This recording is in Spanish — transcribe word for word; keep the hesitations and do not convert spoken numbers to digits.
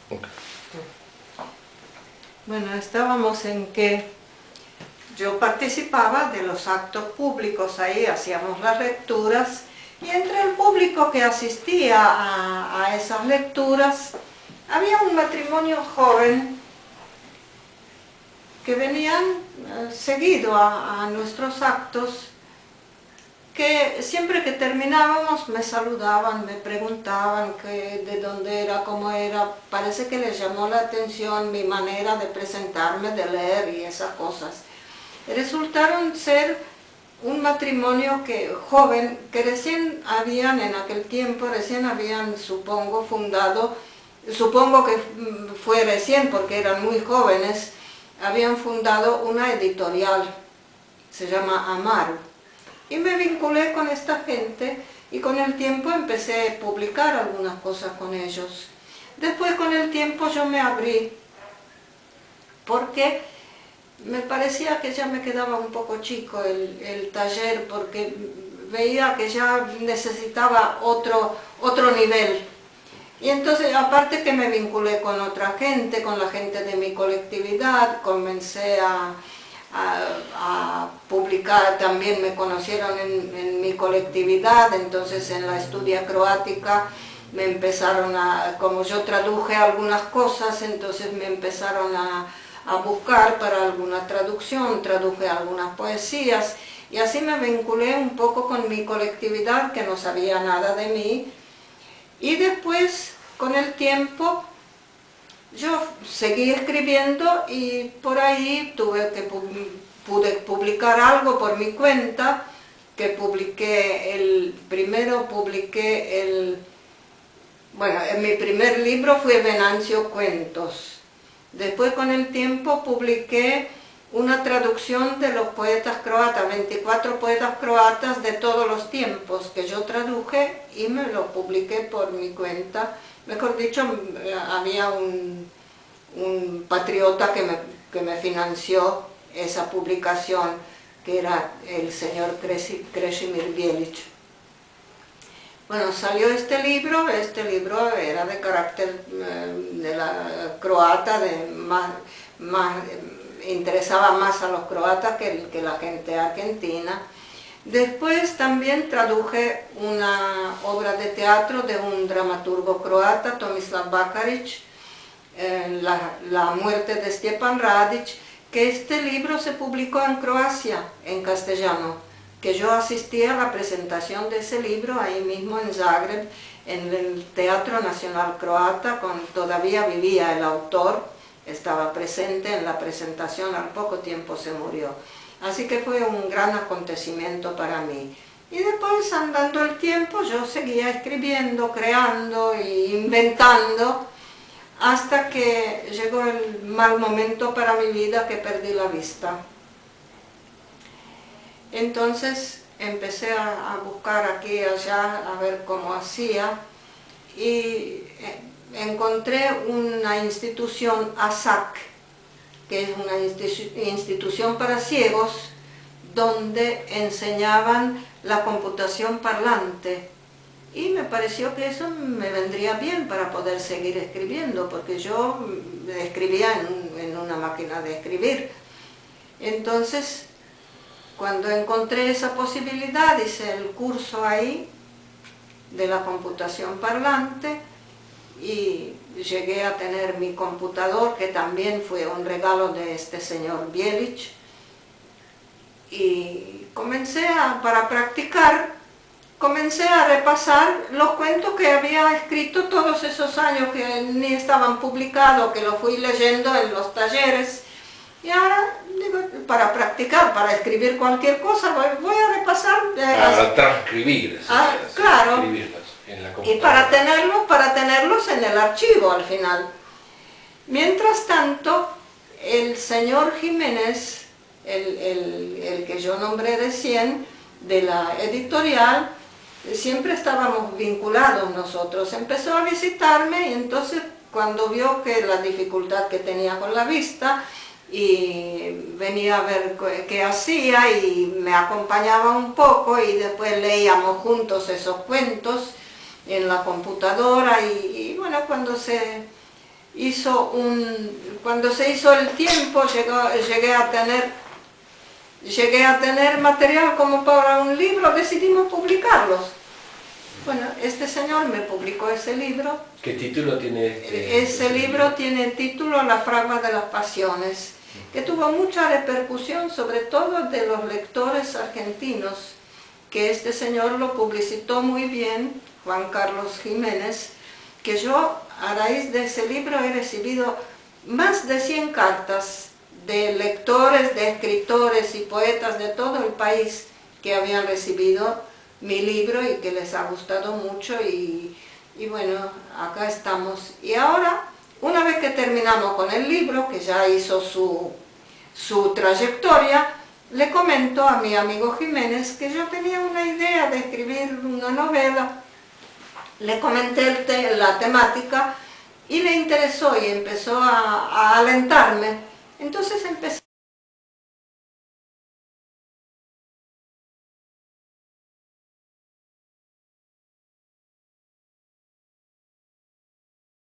Okay. Bueno, estábamos en que yo participaba de los actos públicos, ahí hacíamos las lecturas, y entre el público que asistía a, a esas lecturas había un matrimonio joven que venían eh, seguido a, a nuestros actos, que siempre que terminábamos me saludaban, me preguntaban que, de dónde era, cómo era. Parece que les llamó la atención mi manera de presentarme, de leer y esas cosas. Resultaron ser un matrimonio que, joven, que recién habían, en aquel tiempo, recién habían, supongo, fundado, supongo que fue recién porque eran muy jóvenes, habían fundado una editorial, se llama Amaru. Y me vinculé con esta gente y con el tiempo empecé a publicar algunas cosas con ellos. Después con el tiempo yo me abrí, porque me parecía que ya me quedaba un poco chico el, el taller, porque veía que ya necesitaba otro, otro nivel. Y entonces, aparte que me vinculé con otra gente, con la gente de mi colectividad, comencé a... A, a publicar, también me conocieron en, en mi colectividad, entonces en la Estudia Croática me empezaron a, como yo traduje algunas cosas, entonces me empezaron a, a buscar para alguna traducción, traduje algunas poesías, y así me vinculé un poco con mi colectividad, que no sabía nada de mí, y después, con el tiempo, yo seguí escribiendo y por ahí tuve que pude publicar algo por mi cuenta, que publiqué el, primero publiqué el, bueno, en mi primer libro fue Venancio Cuentos. Después con el tiempo publiqué una traducción de los poetas croatas, veinticuatro poetas croatas de todos los tiempos, que yo traduje y me lo publiqué por mi cuenta. Mejor dicho, había un, un patriota que me, que me financió esa publicación, que era el señor Krešimir Bjelić. Bueno, salió este libro, este libro era de carácter eh, de la croata, de más, más, interesaba más a los croatas que, que la gente argentina. Después también traduje una obra de teatro de un dramaturgo croata, Tomislav Bakarić, eh, la, la muerte de Stjepan Radić, que este libro se publicó en Croacia, en castellano, que yo asistí a la presentación de ese libro ahí mismo en Zagreb, en el Teatro Nacional Croata, con, todavía vivía el autor, estaba presente en la presentación, al poco tiempo se murió. Así que fue un gran acontecimiento para mí. Y después, andando el tiempo, yo seguía escribiendo, creando e inventando, hasta que llegó el mal momento para mi vida, que perdí la vista. Entonces empecé a, a buscar aquí y allá, a ver cómo hacía, y encontré una institución, ASAC, que es una institución para ciegos, donde enseñaban la computación parlante. Y me pareció que eso me vendría bien para poder seguir escribiendo, porque yo escribía en, en una máquina de escribir. Entonces, cuando encontré esa posibilidad, hice el curso ahí de la computación parlante, y llegué a tener mi computador, que también fue un regalo de este señor Bjelić, y comencé a, para practicar, comencé a repasar los cuentos que había escrito todos esos años, que ni estaban publicados, que los fui leyendo en los talleres, y ahora, digo, para practicar, para escribir cualquier cosa, voy, voy a repasar. Para transcribir, ah, esas, claro. escribirlas. Y para tenerlos, para tenerlos en el archivo al final. Mientras tanto, el señor Jiménez, el, el, el que yo nombré recién, de la editorial, siempre estábamos vinculados nosotros. Empezó a visitarme y entonces cuando vio que la dificultad que tenía con la vista, y venía a ver qué hacía y me acompañaba un poco, y después leíamos juntos esos cuentos en la computadora, y, y bueno, cuando se hizo un... Cuando se hizo el tiempo, llegó, llegué a tener... Llegué a tener material como para un libro, decidimos publicarlos. Bueno, este señor me publicó ese libro. ¿Qué título tiene este? Ese libro tiene el título La fragma de las pasiones, que tuvo mucha repercusión, sobre todo de los lectores argentinos, que este señor lo publicitó muy bien, Juan Carlos Jiménez, que yo a raíz de ese libro he recibido más de cien cartas de lectores, de escritores y poetas de todo el país que habían recibido mi libro y que les ha gustado mucho y, y bueno, acá estamos. Y ahora, una vez que terminamos con el libro, que ya hizo su, su trayectoria, le comento a mi amigo Jiménez que yo tenía una idea de escribir una novela. Le comenté el te la temática y le interesó y empezó a, a alentarme. Entonces empecé